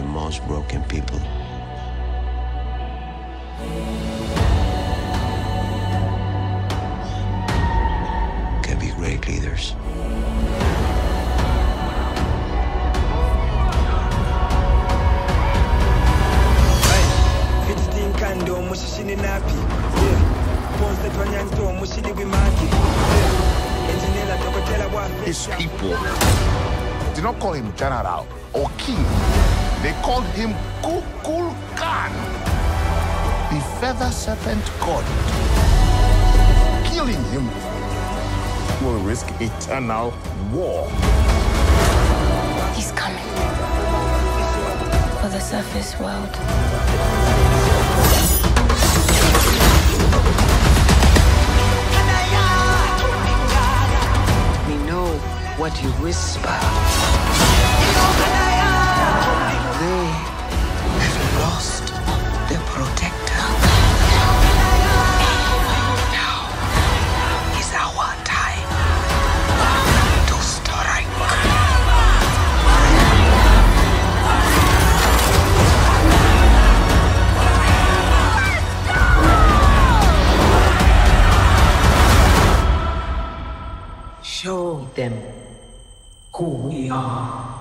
the most broken people. Can be great leaders. His people did not call him general or king. They called him Kukulkan, the feather serpent god. Killing him will risk eternal war. He's coming for the surface world. What you whisper. They have lost their protector. Now is our time to strike. Show them who we are.